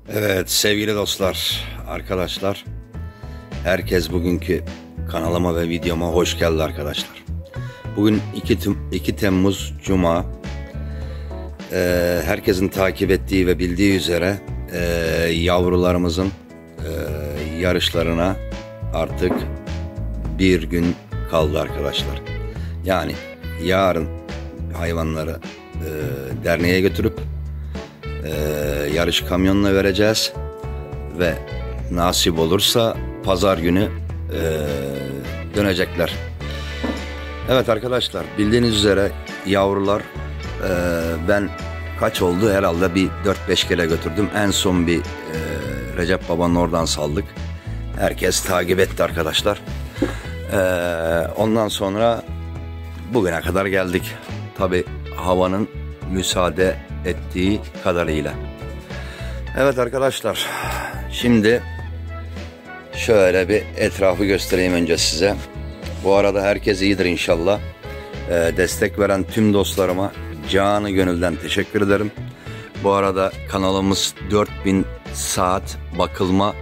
Evet sevgili dostlar, arkadaşlar, herkes bugünkü kanalıma ve videoma hoş geldi arkadaşlar. Bugün 2 Temmuz Cuma. Herkesin takip ettiği ve bildiği üzere yavrularımızın yarışlarına artık bir gün kaldı arkadaşlar. Yani yarın hayvanları derneğe götürüp yarış kamyonuna vereceğiz ve nasip olursa pazar günü dönecekler. Evet arkadaşlar, bildiğiniz üzere yavrular ben kaç oldu, herhalde bir 4-5 kere götürdüm. En son bir Recep Baba'nın oradan saldık. Herkes takip etti arkadaşlar. Ondan sonra bugüne kadar geldik. Tabi havanın müsaade ettiği kadarıyla. Evet arkadaşlar, şimdi şöyle bir etrafı göstereyim önce size. Bu arada herkes iyidir inşallah. Destek veren tüm dostlarıma canı gönülden teşekkür ederim. Bu arada kanalımız 4000 saat bakılma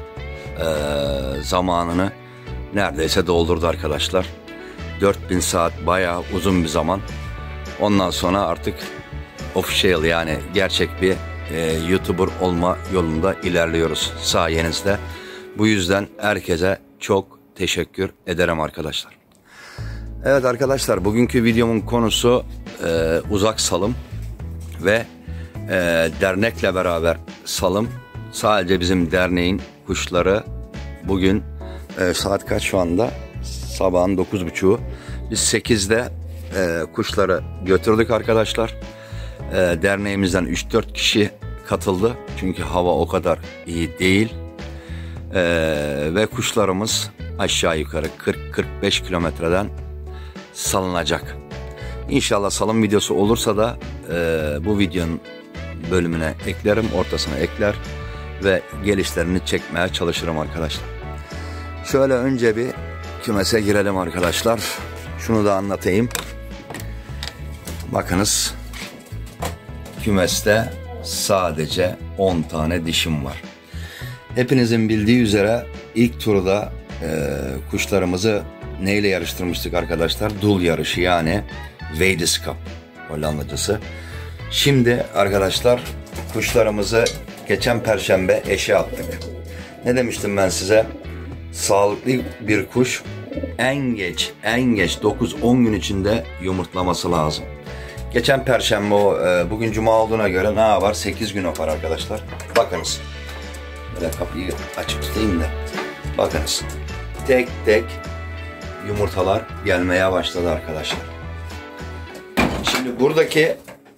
zamanını neredeyse doldurdu arkadaşlar. 4000 saat bayağı uzun bir zaman. Ondan sonra artık official, yani gerçek bir YouTuber olma yolunda ilerliyoruz sayenizde. Bu yüzden herkese çok teşekkür ederim arkadaşlar. Evet arkadaşlar, bugünkü videomun konusu uzak salım ve dernekle beraber salım. Sadece bizim derneğin kuşları bugün saat kaç şu anda? Sabahın 9.30'u. Biz 8'de kuşları götürdük arkadaşlar. Derneğimizden 3-4 kişi katıldı. Çünkü hava o kadar iyi değil. Ve kuşlarımız aşağı yukarı 40-45 kilometreden salınacak. İnşallah salım videosu olursa da bu videonun bölümüne eklerim, ortasına ekler ve gelişlerini çekmeye çalışırım arkadaşlar. Şöyle önce bir kümese girelim arkadaşlar. Şunu da anlatayım. Bakınız, kümeste sadece 10 tane dişim var. Hepinizin bildiği üzere ilk turda kuşlarımızı neyle yarıştırmıştık arkadaşlar? Dul yarışı, yani Weideskap Hollandacısı. Şimdi arkadaşlar kuşlarımızı geçen perşembe eşe attık. Ne demiştim ben size? Sağlıklı bir kuş en geç 9-10 gün içinde yumurtlaması lazım. Geçen perşembe o, bugün cuma olduğuna göre ne var? 8 gün yapar arkadaşlar. Bakınız. Böyle kapıyı açık tutayım da. Bakınız. Tek tek yumurtalar gelmeye başladı arkadaşlar. Şimdi buradaki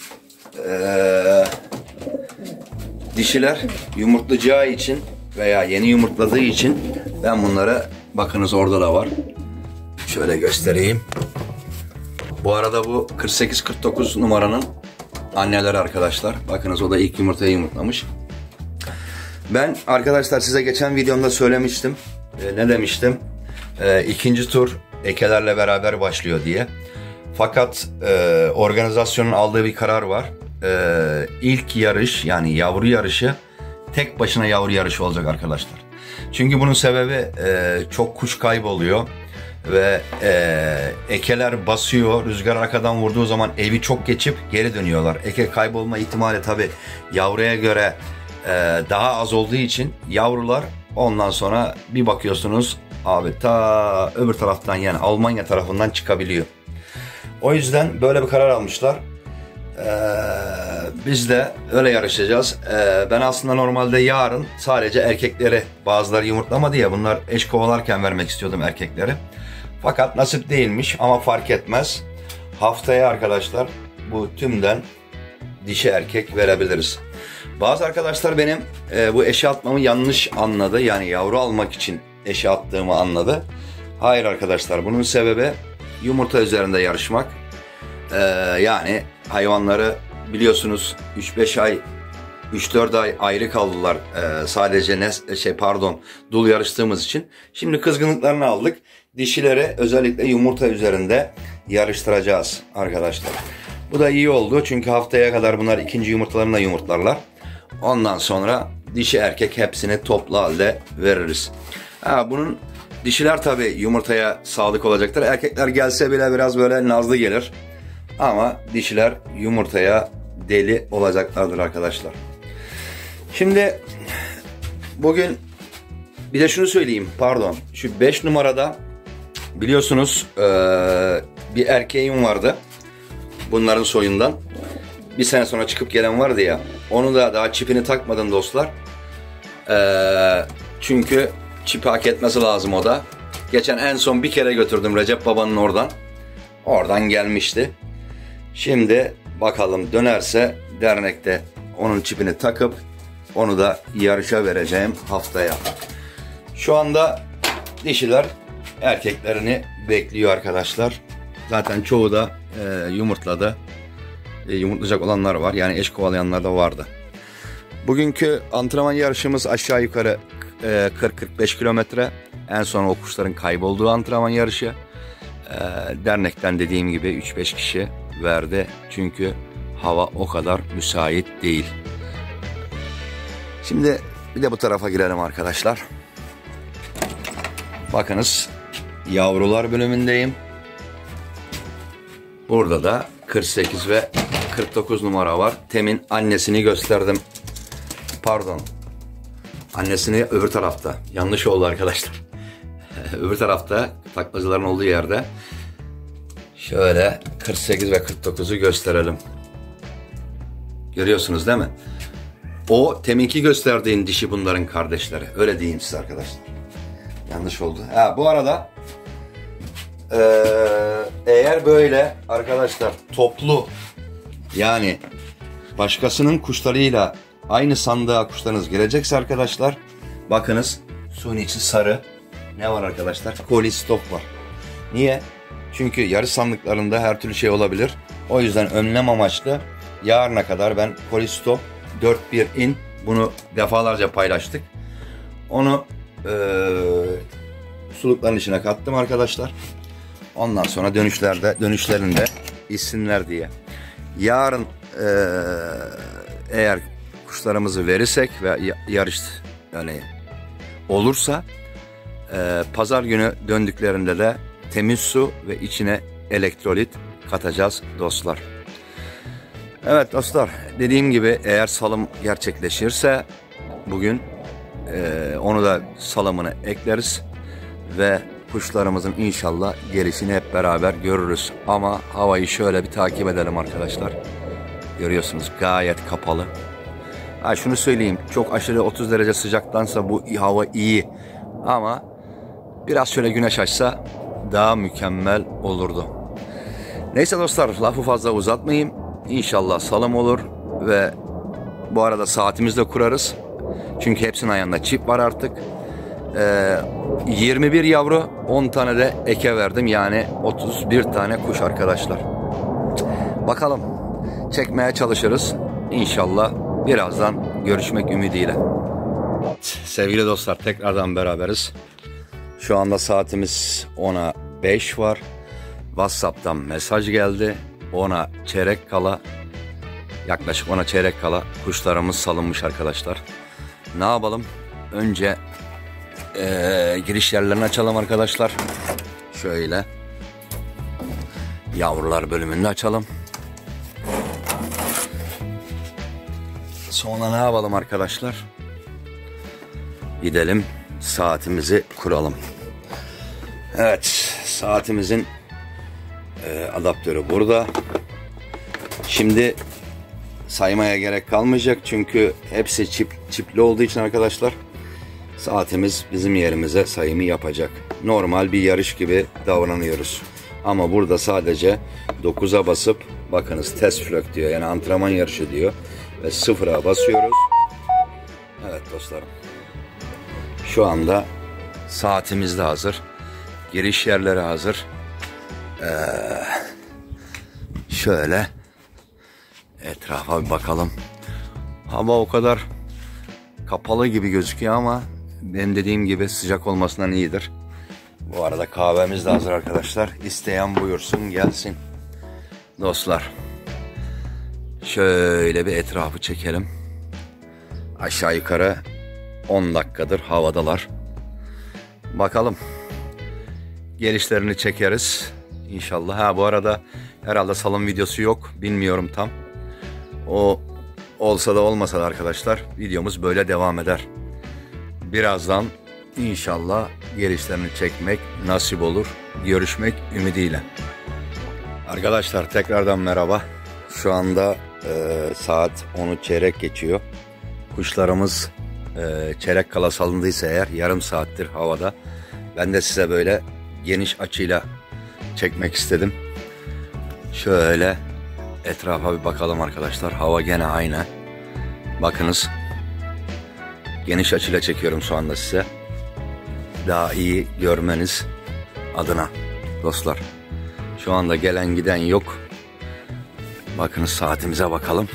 dişiler yumurtlayacağı için veya yeni yumurtladığı için ben bunları, bakınız orada da var. Şöyle göstereyim. Bu arada bu 48-49 numaranın anneleri arkadaşlar. Bakınız, o da ilk yumurtayı yumurtlamış. Ben arkadaşlar size geçen videomda söylemiştim. Ne demiştim? İkinci tur ekelerle beraber başlıyor diye. Fakat organizasyonun aldığı bir karar var. İlk yarış, yani yavru yarışı tek başına yavru yarışı olacak arkadaşlar. Çünkü bunun sebebi çok kuş kayboluyor. Ve ekeler basıyor, rüzgar arkadan vurduğu zaman evi çok geçip geri dönüyorlar. Eke kaybolma ihtimali tabi yavruya göre daha az olduğu için yavrular ondan sonra bir bakıyorsunuz abi ta öbür taraftan, yani Almanya tarafından çıkabiliyor. O yüzden böyle bir karar almışlar. Biz de öyle yarışacağız. Ben aslında normalde yarın sadece erkekleri, bazıları yumurtlamadı ya, bunlar eş kovalarken vermek istiyordum erkekleri. Fakat nasip değilmiş, ama fark etmez. Haftaya arkadaşlar bu tümden dişi erkek verebiliriz. Bazı arkadaşlar benim bu eşe atmamı yanlış anladı. Yani yavru almak için eşe attığımı anladı. Hayır arkadaşlar, bunun sebebi yumurta üzerinde yarışmak. Yani hayvanları biliyorsunuz 3-5 ay 3-4 ay ayrı kaldılar sadece dul yarıştığımız için. Şimdi kızgınlıklarını aldık. Dişileri özellikle yumurta üzerinde yarıştıracağız arkadaşlar. Bu da iyi oldu çünkü haftaya kadar bunlar ikinci yumurtalarını da yumurtlarlar. Ondan sonra dişi erkek hepsini toplu halde veririz. Bunun dişiler tabi yumurtaya sadık olacaktır. Erkekler gelse bile biraz böyle nazlı gelir. Ama dişiler yumurtaya deli olacaklardır arkadaşlar. Şimdi bugün bir de şunu söyleyeyim, pardon. Şu 5 numarada biliyorsunuz bir erkeğim vardı. Bunların soyundan. Bir sene sonra çıkıp gelen vardı ya. Onu da daha çipini takmadım dostlar. Çünkü çipi hak etmesi lazım o da. Geçen en son bir kere götürdüm Recep Baba'nın oradan. Oradan gelmişti. Şimdi bakalım dönerse dernekte onun çipini takıp onu da yarışa vereceğim haftaya. Şu anda dişiler erkeklerini bekliyor arkadaşlar. Zaten çoğu da yumurtladı. Yumurtlayacak olanlar var. Yani eş kovalayanlar da vardı. Bugünkü antrenman yarışımız aşağı yukarı 40-45 kilometre. En son o kuşların kaybolduğu antrenman yarışı. Dernekten dediğim gibi 3-5 kişi verdi. Çünkü hava o kadar müsait değil. Şimdi bir de bu tarafa girelim arkadaşlar. Bakınız yavrular bölümündeyim. Burada da 48 ve 49 numara var. Temin annesini gösterdim. Pardon. Annesini öbür tarafta. Yanlış oldu arkadaşlar. Öbür tarafta taklacıların olduğu yerde. Şöyle 48 ve 49'u gösterelim. Görüyorsunuz değil mi? O teminki gösterdiğin dişi bunların kardeşleri. Öyle diyeyim size arkadaşlar. Yanlış oldu. Bu arada eğer böyle arkadaşlar toplu, yani başkasının kuşlarıyla aynı sandığa kuşlarınız gelecekse arkadaşlar, bakınız suyun içi sarı. Ne var arkadaşlar? Koli stop var. Niye? Çünkü yarış sandıklarında her türlü şey olabilir. O yüzden önlem amaçlı yarına kadar ben koli stop 4-1 in, bunu defalarca paylaştık. Onu sulukların içine kattım arkadaşlar. Ondan sonra dönüşlerinde içsinler diye. Yarın eğer kuşlarımızı verirsek ve yarış yani olursa pazar günü döndüklerinde de temiz su ve içine elektrolit katacağız dostlar. Evet dostlar, dediğim gibi eğer salım gerçekleşirse bugün onu da salımını ekleriz ve kuşlarımızın inşallah gelişini hep beraber görürüz. Ama havayı şöyle bir takip edelim arkadaşlar. Görüyorsunuz gayet kapalı. Şunu söyleyeyim, çok aşırı 30 derece sıcaktansa bu hava iyi. Ama biraz şöyle güneş açsa daha mükemmel olurdu. Neyse dostlar, lafı fazla uzatmayayım. İnşallah salım olur ve bu arada saatimizi de kurarız. Çünkü hepsinin ayağında çip var artık. 21 yavru, 10 tane de eke verdim. Yani 31 tane kuş arkadaşlar. Bakalım, çekmeye çalışırız. İnşallah birazdan görüşmek ümidiyle. Sevgili dostlar, tekrardan beraberiz. Şu anda saatimiz 10'a 5 var. WhatsApp'tan mesaj geldi. 10'a çeyrek kala, yaklaşık 10'a çeyrek kala kuşlarımız salınmış arkadaşlar. Ne yapalım? Önce giriş yerlerini açalım arkadaşlar. Şöyle yavrular bölümünü açalım. Sonra ne yapalım arkadaşlar? Gidelim saatimizi kuralım. Evet, saatimizin adaptörü burada. Şimdi saymaya gerek kalmayacak çünkü hepsi çipli olduğu için arkadaşlar saatimiz bizim yerimize sayımı yapacak. Normal bir yarış gibi davranıyoruz. Ama burada sadece 9'a basıp, bakınız test flök diyor, yani antrenman yarışı diyor ve 0'a basıyoruz. Evet dostlarım, şu anda saatimiz de hazır, giriş yerleri hazır. Şöyle etrafa bir bakalım. Hava o kadar kapalı gibi gözüküyor ama benim dediğim gibi sıcak olmasından iyidir. Bu arada kahvemiz de hazır arkadaşlar. İsteyen buyursun gelsin. Dostlar, şöyle bir etrafı çekelim. Aşağı yukarı 10 dakikadır havadalar. Bakalım. Gelişlerini çekeriz. İnşallah. Ha, bu arada herhalde salım videosu yok. Bilmiyorum tam. O olsa da olmasa da arkadaşlar videomuz böyle devam eder. Birazdan inşallah gelişlerini çekmek nasip olur. Görüşmek ümidiyle. Arkadaşlar tekrardan merhaba. Şu anda saat 10'u çeyrek geçiyor. Kuşlarımız çeyrek kala salındıysa eğer yarım saattir havada. Ben de size böyle geniş açıyla çekmek istedim. Şöyle etrafa bir bakalım arkadaşlar. Hava gene aynı. Bakınız. Geniş açıyla çekiyorum şu anda size. Daha iyi görmeniz adına dostlar. Şu anda gelen giden yok. Bakınız saatimize bakalım.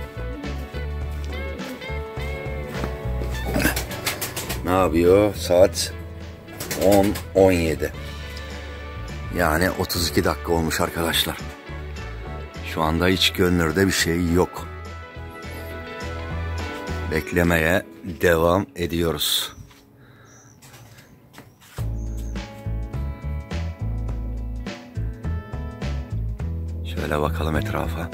Ne yapıyor? Saat 10:17. Yani 32 dakika olmuş arkadaşlar. Şu anda hiç gönlünde bir şey yok. Beklemeye devam ediyoruz. Şöyle bakalım etrafa.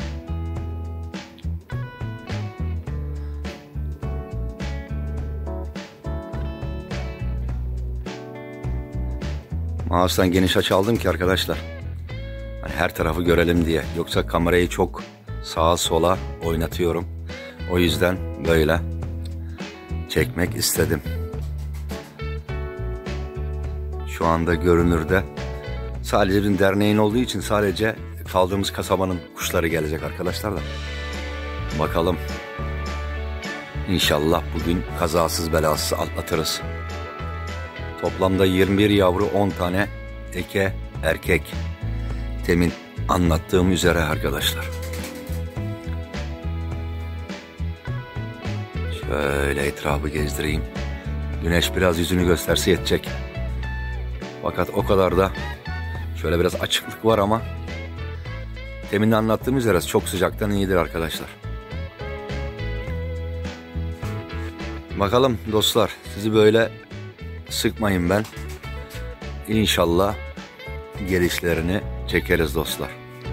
Mouse'dan geniş açı aldım ki arkadaşlar. Hani her tarafı görelim diye. Yoksa kamerayı çok sağa sola oynatıyorum. O yüzden böyle çekmek istedim. Şu anda görünürde sadece bir derneğin olduğu için sadece kaldığımız kasabanın kuşları gelecek arkadaşlar da. Bakalım. İnşallah bugün kazasız belasız atlatırız. Toplamda 21 yavru, 10 tane eke erkek. Demin anlattığım üzere arkadaşlar. Şöyle etrafı gezdireyim. Güneş biraz yüzünü gösterse yetecek. Fakat o kadar da şöyle biraz açıklık var ama demin de anlattığım üzere çok sıcaktan iyidir arkadaşlar. Bakalım dostlar, sizi böyle sıkmayın ben. İnşallah gelişlerini çekeriz dostlar.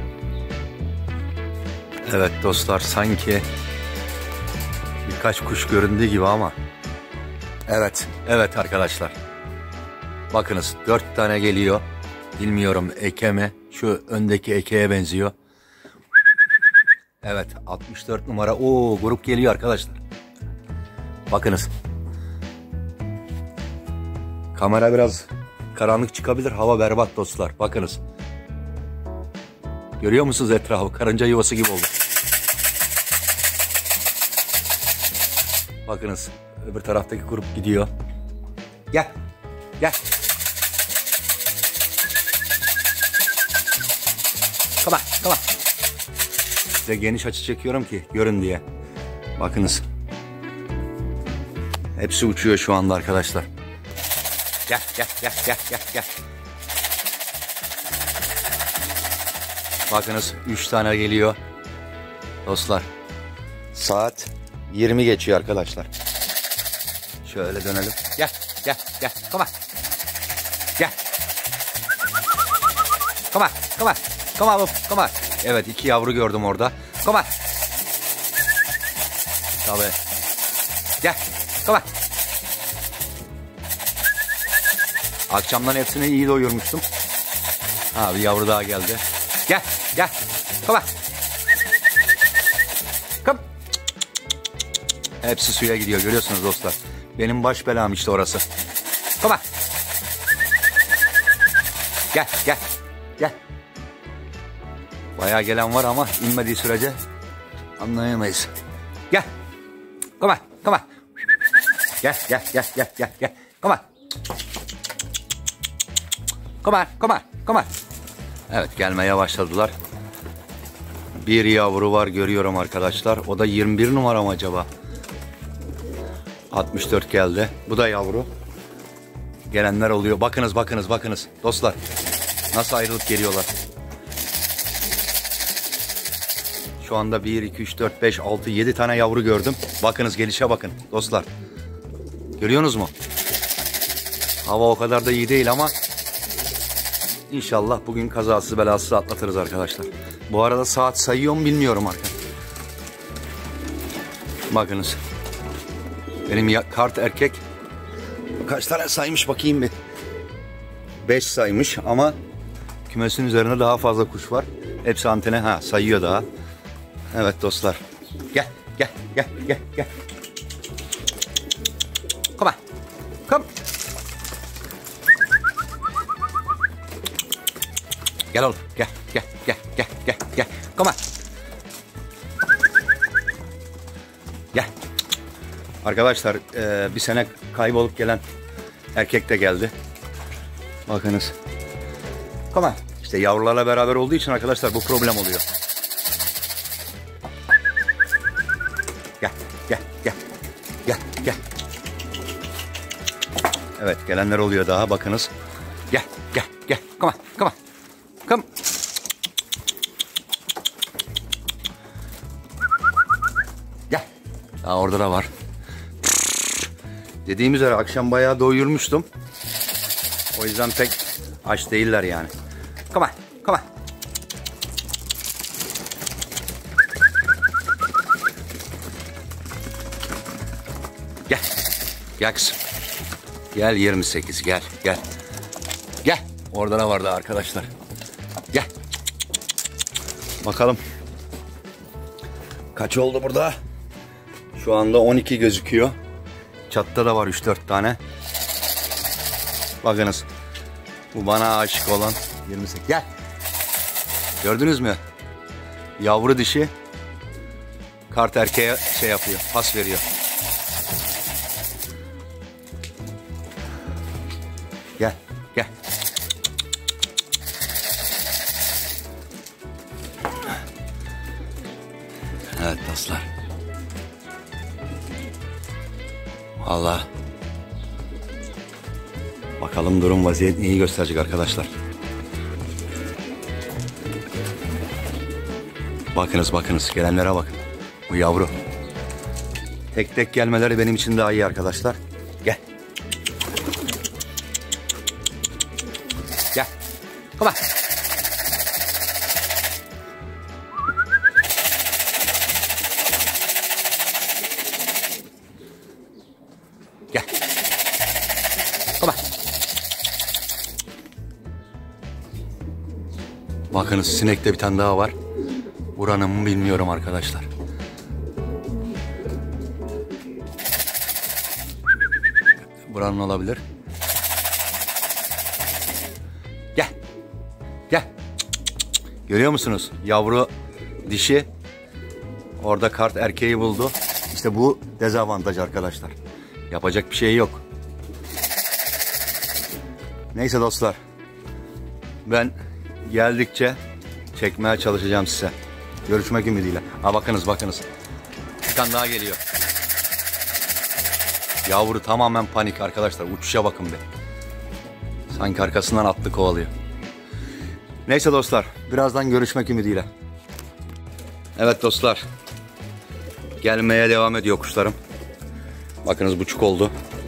Evet dostlar, sanki birkaç kuş göründüğü gibi ama evet arkadaşlar. Bakınız 4 tane geliyor. Bilmiyorum eke mi? Şu öndeki ekeye benziyor. Evet 64 numara. Oo, grup geliyor arkadaşlar. Bakınız. Kamera biraz karanlık çıkabilir. Hava berbat dostlar. Bakınız. Görüyor musunuz etrafı? Karınca yuvası gibi oldu. Bakınız. Öbür taraftaki grup gidiyor. Gel. Gel. Come on. Size geniş açı çekiyorum ki görün diye. Bakınız. Hepsi uçuyor şu anda arkadaşlar. Gel. Bakınız 3 tane geliyor. Dostlar. Saat 20 geçiyor arkadaşlar. Şöyle dönelim. Gel. Come on. Gel. Come on. Evet 2 yavru gördüm orada. Come on. Tabii. Gel. Come on. Akşamdan hepsini iyi doyurmuştum. Ha, bir yavru daha geldi. Gel. Come on. Come. Hepsi suya gidiyor, görüyorsunuz dostlar. Benim baş belam işte orası. Come on. Gel. Bayağı gelen var ama inmediği sürece anlayamayız. Gel. Come on. Gel. Come on. Evet, gelmeye başladılar. Bir yavru var görüyorum arkadaşlar. O da 21 numara mı acaba? 64 geldi. Bu da yavru. Gelenler oluyor. Bakınız. Dostlar. Nasıl ayrılıp geliyorlar. Şu anda 1, 2, 3, 4, 5, 6, 7 tane yavru gördüm. Bakınız gelişe bakın dostlar. Görüyorsunuz mu? Hava o kadar da iyi değil ama İnşallah bugün kazasız belasız atlatırız arkadaşlar. Bu arada saat sayıyor mu bilmiyorum arkadaşlar. Bakınız. Benim kart erkek kaç tane saymış bakayım bir. 5 saymış ama kümesin üzerinde daha fazla kuş var. Hepsi antene sayıyor daha. Evet dostlar. Gel gel gel gel gel. Come on. Come. Gel oğlum. Gel gel gel gel gel gel. Come on. Gel. Arkadaşlar bir sene kaybolup gelen erkek de geldi. Bakınız. Come on. İşte yavrularla beraber olduğu için arkadaşlar bu problem oluyor. Gel gel gel. Gel gel. Evet gelenler oluyor daha bakınız. Gel gel gel. Come on. Come on. Come. Gel. Daha orada da var. Dediğim üzere akşam bayağı doyurmuştum. O yüzden pek aç değiller yani. Come on. Come on. Gel. Gel kızım. Gel 28 gel gel. Gel. Orada da vardı arkadaşlar. Gel. Bakalım. Kaç oldu burada? Şu anda 12 gözüküyor. Çatta da var 3-4 tane. Bakınız. Bu bana aşık olan 28. Gel. Gördünüz mü? Yavru dişi kart erkeğe şey yapıyor. Pas veriyor. Gel. Gel. Evet dostlar. Vallahi bakalım durum vaziyet iyi gösterecek arkadaşlar. Bakınız bakınız gelenlere bakın. Bu yavru. Tek tek gelmeleri benim için daha iyi arkadaşlar. Gel. Gel. Come on. Gel. Come on. Bakınız sinekte bir tane daha var. Buranın mı bilmiyorum arkadaşlar. Buranın olabilir. Gel. Gel. Görüyor musunuz? Yavru dişi orada kart erkeği buldu. İşte bu dezavantaj arkadaşlar. Yapacak bir şey yok. Neyse dostlar. Ben geldikçe çekmeye çalışacağım size. Görüşmek ümidiyle. Bakınız bakınız. Bir tane daha geliyor. Yavru tamamen panik arkadaşlar. Uçuşa bakın be. Sanki arkasından atlı kovalıyor. Neyse dostlar. Birazdan görüşmek ümidiyle. Evet dostlar. Gelmeye devam ediyor kuşlarım. Bakınız buçuk oldu.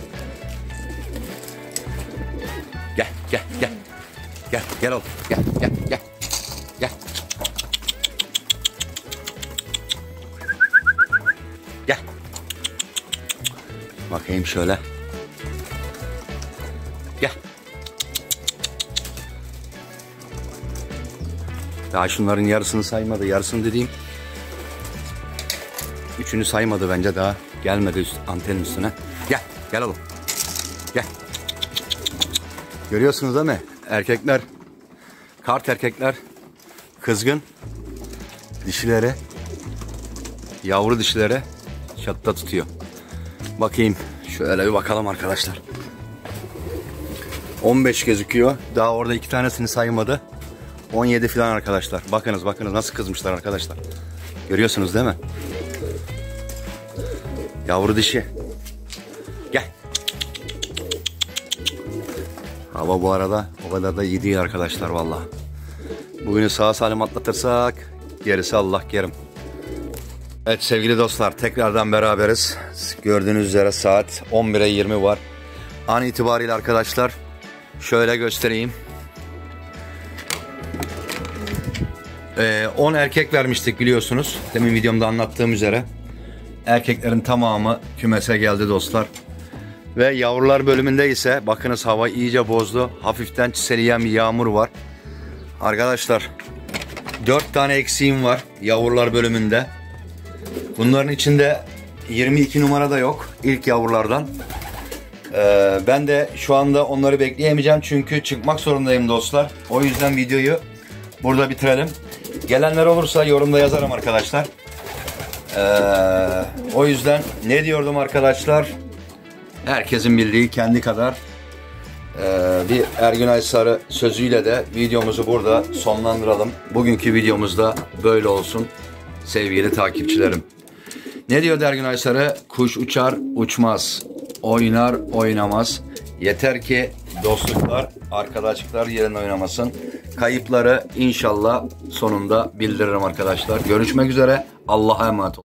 Gel gel gel. Gel gel oğlum. Gel gel gel. Gel. Gel. Bakayım şöyle. Gel. Daha şunların yarısını saymadı. Yarısını dediğim. Üçünü saymadı bence daha. Gelmedi antenin üstüne. Gel. Gel oğlum. Gel. Görüyorsunuz değil mi? Erkekler, kart erkekler kızgın. Dişilere, yavru dişilere çatıda tutuyor. Bakayım. Şöyle bir bakalım arkadaşlar. 15 gözüküyor. Daha orada 2 tanesini saymadı. 17 falan arkadaşlar. Bakınız bakınız nasıl kızmışlar arkadaşlar. Görüyorsunuz değil mi? Yavru dişi. Gel. Hava bu arada o kadar da iyi değil arkadaşlar vallahi. Bugünü sağ salim atlatırsak gerisi Allah kerim. Evet sevgili dostlar, tekrardan beraberiz. Gördüğünüz üzere saat 11'e 20 var. An itibariyle arkadaşlar şöyle göstereyim. 10 erkek vermiştik biliyorsunuz. Demin videomda anlattığım üzere. Erkeklerin tamamı kümese geldi dostlar. Ve yavrular bölümünde ise bakınız hava iyice bozdu. Hafiften çiseleyen bir yağmur var. Arkadaşlar 4 tane eksiğim var yavrular bölümünde. Bunların içinde 22 numara da yok ilk yavrulardan. Ben de şu anda onları bekleyemeyeceğim çünkü çıkmak zorundayım dostlar. O yüzden videoyu burada bitirelim. Gelenler olursa yorumda yazarım arkadaşlar. O yüzden ne diyordum arkadaşlar? Herkesin bildiği kendi kadar bir Ergünay Sarı sözüyle de videomuzu burada sonlandıralım. Bugünkü videomuzda böyle olsun sevgili takipçilerim. Ne diyor Ergünay Sarı? Kuş uçar uçmaz, oynar oynamaz. Yeter ki dostluklar, arkadaşlıklar yerine oynamasın. Kayıpları inşallah sonunda bildiririm arkadaşlar. Görüşmek üzere. Allah'a emanet olun.